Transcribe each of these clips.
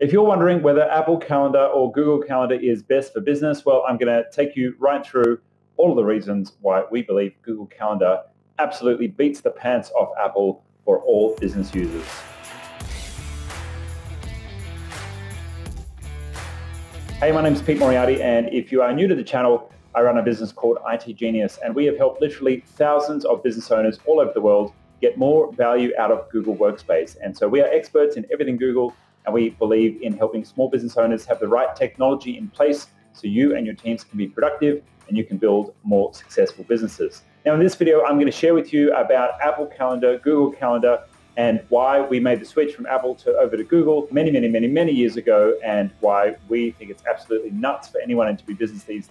If you're wondering whether Apple Calendar or Google Calendar is best for business, well, I'm going to take you right through all of the reasons why we believe Google Calendar absolutely beats the pants off Apple for all business users. Hey, my name is Pete Moriarty, and if you are new to the channel, I run a business called IT Genius, and we have helped literally thousands of business owners all over the world get more value out of Google Workspace. And so we are experts in everything Google, and we believe in helping small business owners have the right technology in place so you and your teams can be productive and you can build more successful businesses. Now, in this video, I'm going to share with you about Apple Calendar, Google Calendar, and why we made the switch from Apple over to Google many years ago, and why we think it's absolutely nuts for anyone in business these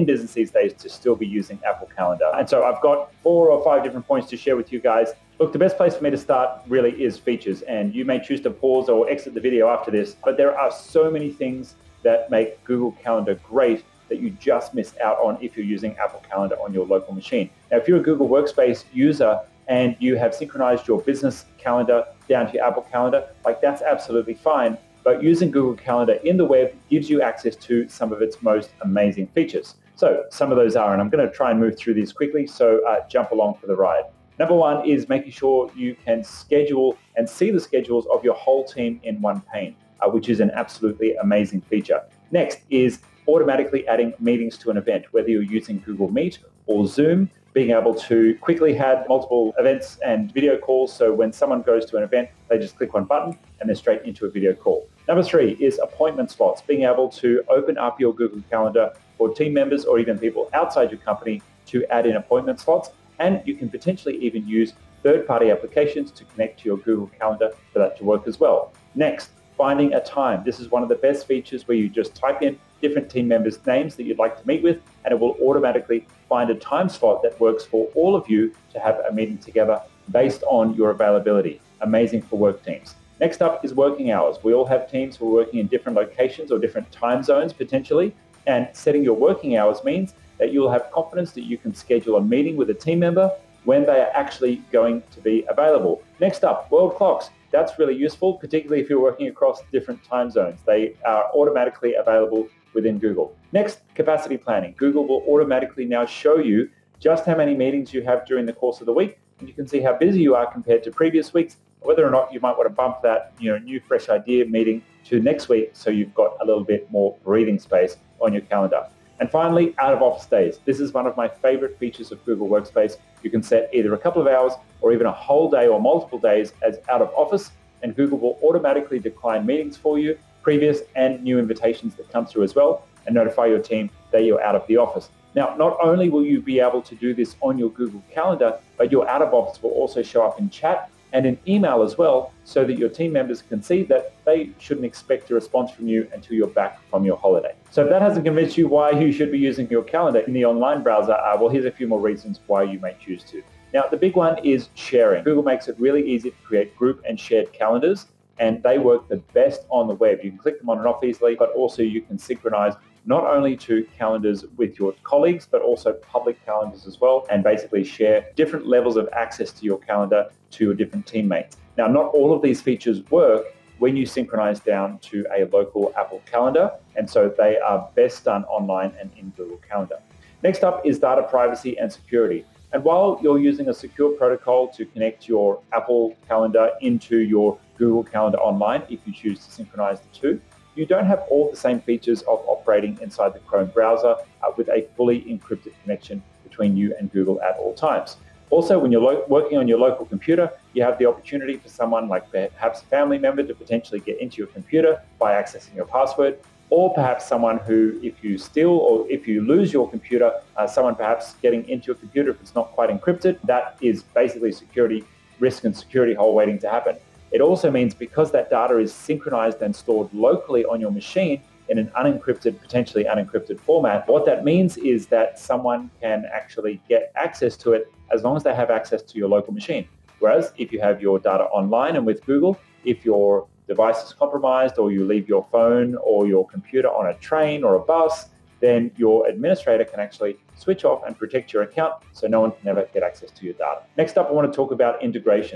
days to still be using Apple Calendar. And so I've got 4 or 5 different points to share with you guys. Look, the best place for me to start really is features, and you may choose to pause or exit the video after this, but there are so many things that make Google Calendar great that you just missed out on if you're using Apple Calendar on your local machine. Now, if you're a Google Workspace user and you have synchronized your business calendar down to your Apple Calendar, that's absolutely fine. But using Google Calendar in the web gives you access to some of its most amazing features. So some of those are, and I'm going to try and move through these quickly, so jump along for the ride. Number one is making sure you can schedule and see the schedules of your whole team in one pane, which is an absolutely amazing feature. Next is automatically adding meetings to an event, whether you're using Google Meet or Zoom, being able to quickly have multiple events and video calls. So when someone goes to an event, they just click one button and they're straight into a video call. Number 3 is appointment slots, being able to open up your Google Calendar for team members or even people outside your company to add in appointment slots. And you can potentially even use third-party applications to connect to your Google Calendar for that to work as well. Next, finding a time. This is one of the best features where you just type in different team members' names that you'd like to meet with, and it will automatically find a time slot that works for all of you to have a meeting together based on your availability. Amazing for work teams. Next up is working hours. We all have teams who are working in different locations or different time zones potentially, and setting your working hours means that you'll have confidence that you can schedule a meeting with a team member when they are actually going to be available. Next up, world clocks. That's really useful, particularly if you're working across different time zones. They are automatically available within Google. Next, capacity planning. Google will automatically now show you just how many meetings you have during the course of the week, and you can see how busy you are compared to previous weeks, whether or not you might want to bump that new fresh idea meeting to next week so you've got a little bit more breathing space on your calendar. And finally, out of office days. This is one of my favorite features of Google Workspace. You can set either a couple of hours or even a whole day or multiple days as out of office, and Google will automatically decline meetings for you, previous and new invitations that come through as well, and notify your team that you're out of the office. Now, not only will you be able to do this on your Google Calendar, but your out of office will also show up in chat and in email as well, so that your team members can see that they shouldn't expect a response from you until you're back from your holiday. So if that hasn't convinced you why you should be using your calendar in the online browser, well, here's a few more reasons why you may choose to. Now, the big one is sharing. Google makes it really easy to create group and shared calendars, and they work the best on the web. You can click them on and off easily, but also you can synchronize not only to calendars with your colleagues, but also public calendars as well, and basically share different levels of access to your calendar to your different teammates. Now, not all of these features work when you synchronize down to a local Apple Calendar, and so they are best done online and in Google Calendar. Next up is data privacy and security. And while you're using a secure protocol to connect your Apple Calendar into your Google Calendar online, if you choose to synchronize the two, you don't have all the same features of operating inside the Chrome browser with a fully encrypted connection between you and Google at all times. Also, when you're working on your local computer, you have the opportunity for someone like perhaps a family member to potentially get into your computer by accessing your password, or perhaps someone who, if you steal or if you lose your computer, someone perhaps getting into your computer if it's not quite encrypted. That is basically security risk and security hole waiting to happen. It also means because that data is synchronized and stored locally on your machine in an unencrypted, potentially unencrypted format, what that means is that someone can actually get access to it as long as they have access to your local machine. Whereas if you have your data online and with Google, if your device is compromised or you leave your phone or your computer on a train or a bus, then your administrator can actually switch off and protect your account so no one can ever get access to your data. Next up, I want to talk about integrations.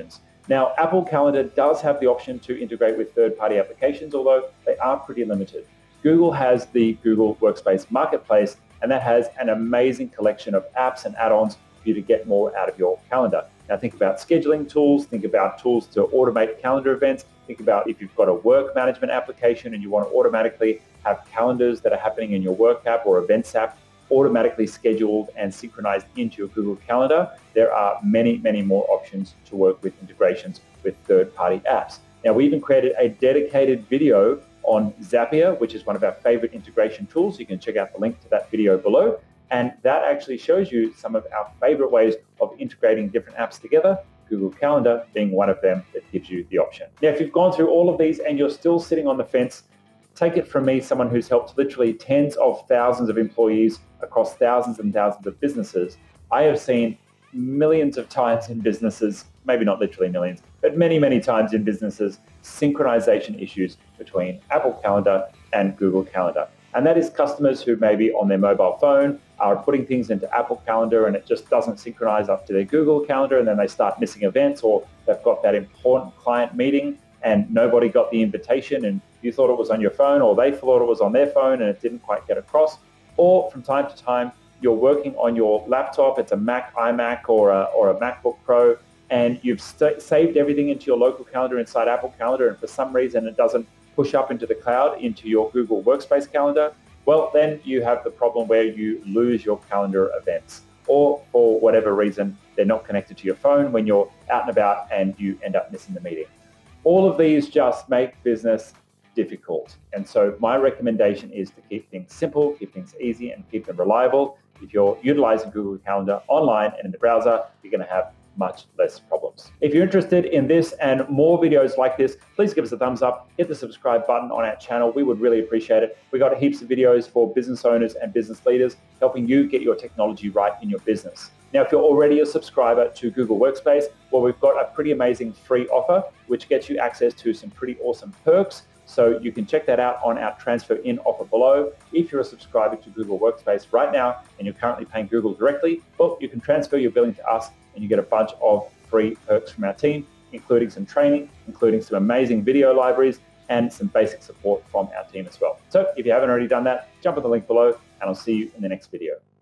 Now, Apple Calendar does have the option to integrate with third-party applications, although they are pretty limited. Google has the Google Workspace Marketplace, and that has an amazing collection of apps and add-ons for you to get more out of your calendar. Now, think about scheduling tools, think about tools to automate calendar events, think about if you've got a work management application and you want to automatically have calendars that are happening in your work app or events app automatically scheduled and synchronized into your Google Calendar. There are many, many more options to work with integrations with third-party apps. Now, we even created a dedicated video on Zapier, which is one of our favorite integration tools. You can check out the link to that video below. And that actually shows you some of our favorite ways of integrating different apps together, Google Calendar being one of them that gives you the option. Now, if you've gone through all of these and you're still sitting on the fence, take it from me, someone who's helped literally tens of thousands of employees across thousands and thousands of businesses. I have seen millions of times in businesses, maybe not literally millions, but many, many times in businesses, synchronization issues between Apple Calendar and Google Calendar. And that is customers who maybe on their mobile phone are putting things into Apple Calendar and it just doesn't synchronize up to their Google Calendar, and then they start missing events, or they've got that important client meeting and nobody got the invitation and you thought it was on your phone, or they thought it was on their phone and it didn't quite get across. Or from time to time, you're working on your laptop, it's a Mac, iMac, or a MacBook Pro, and you've saved everything into your local calendar inside Apple Calendar, and for some reason it doesn't push up into the cloud into your Google Workspace calendar. Well, then you have the problem where you lose your calendar events, or for whatever reason, they're not connected to your phone when you're out and about and you end up missing the meeting. All of these just make business difficult. And so my recommendation is to keep things simple, keep things easy, and keep them reliable. If you're utilizing Google Calendar online and in the browser, you're going to have much less problems. If you're interested in this and more videos like this, please give us a thumbs up, hit the subscribe button on our channel. We would really appreciate it. We got heaps of videos for business owners and business leaders, helping you get your technology right in your business. Now, if you're already a subscriber to Google Workspace, well, we've got a pretty amazing free offer, which gets you access to some pretty awesome perks. So you can check that out on our transfer in offer below. If you're a subscriber to Google Workspace right now and you're currently paying Google directly, well, you can transfer your billing to us and you get a bunch of free perks from our team, including some training, including some amazing video libraries, and some basic support from our team as well. So if you haven't already done that, jump on the link below and I'll see you in the next video.